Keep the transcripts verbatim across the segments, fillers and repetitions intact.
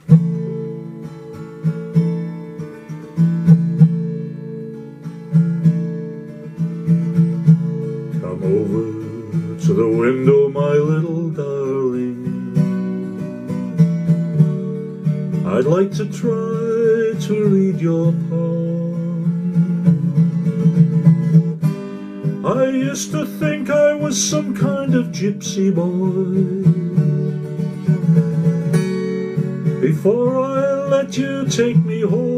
Come over to the window, my little darling. I'd like to try to read your palm. I used to think I was some kind of gypsy boy before I let you take me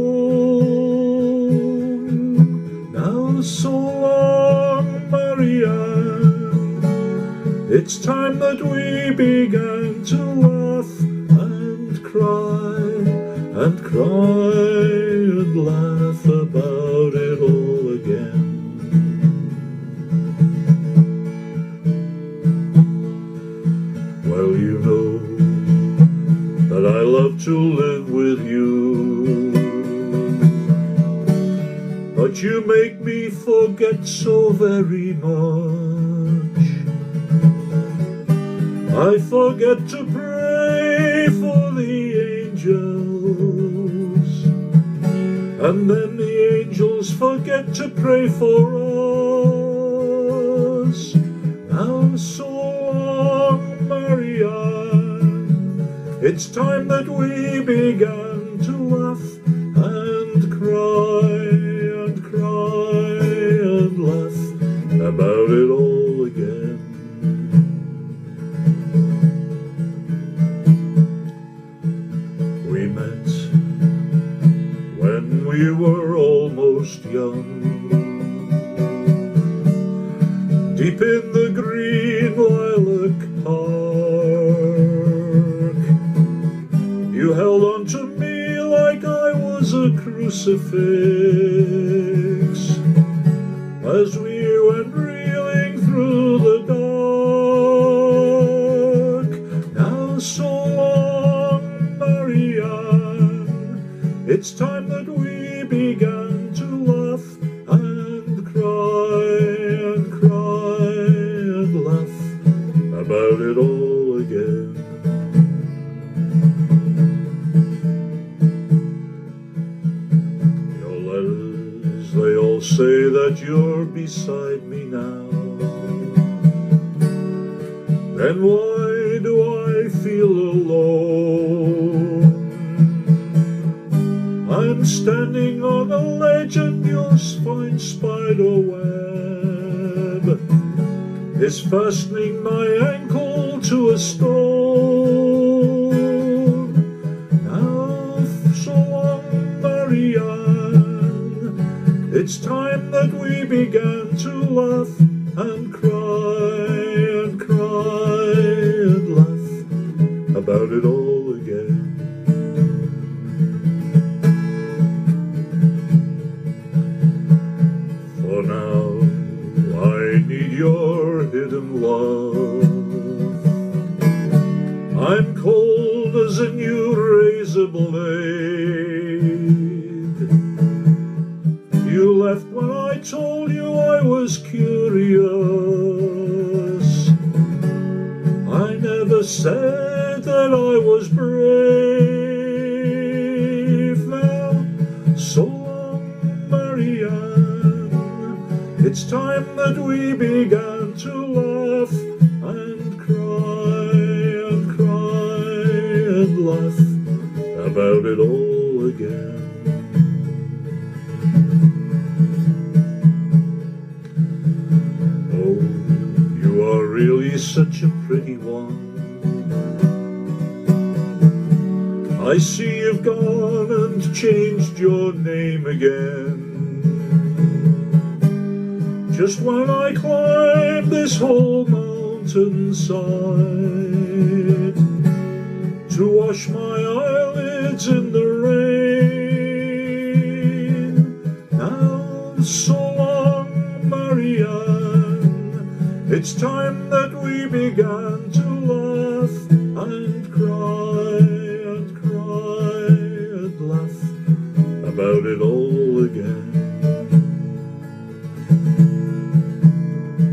home. Now so long, Marianne, it's time that we began to laugh and cry and cry and laugh about it all again. Well, you know that I love to live with you, but you make me forget so very much. I forget to pray for the angels, and then the angels forget to pray for us. Now so long, Marianne, it's time that we began to laugh and cry and cry and laugh about it all again. We met when we were almost young, deep in the green lilac park. You held on to me like I was a crucifix as we went reeling through the dark. Now so long, Marianne, it's time that we began to laugh and cry and cry and laugh about it all again. Your letters, they all say that you're beside me now. Then why do I feel alone? I'm standing on a ledge and your fine spider web is fastening my ankle to a stone. Now so long, Marianne, it's time that we began to laugh and cry and cry and laugh about it all again. For now I need your hidden love. I'm cold as a new razor blade. You left when I told you I was curious. I never said that I was brave. Now, so long, Marianne, it's time that we began to laugh and cry and cry and laugh about it all again. Oh, you are really such a pretty one. I see you've gone and changed your name again. Just when I climb this whole mountainside to wash my eyelids in the rain. Now so long, Marianne, it's time that we began to laugh and cry and cry and laugh about it all again.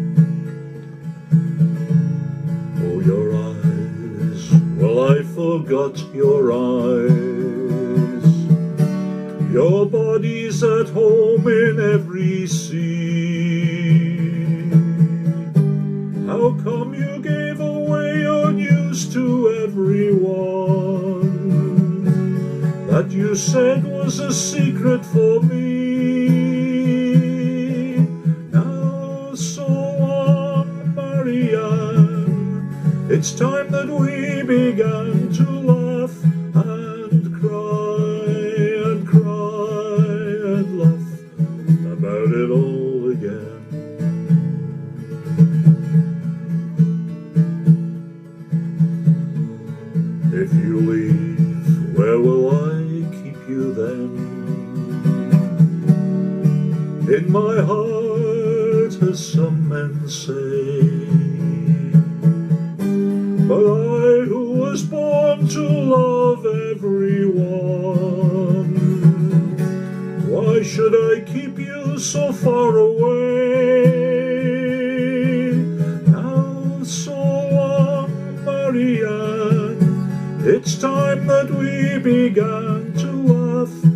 Your eyes, well, I forgot forgot your eyes. Your body's at home in every sea. How come you gave away your news to everyone that you said was a secret for me? Now so long, Marianne, it's time that we began to laugh and cry and cry and laugh about it all again. If you leave, where will I keep you then? In my heart, as some men say. But I, who was born to love everyone, why should I keep you so far away? Now so long, Marianne, it's time that we began to laugh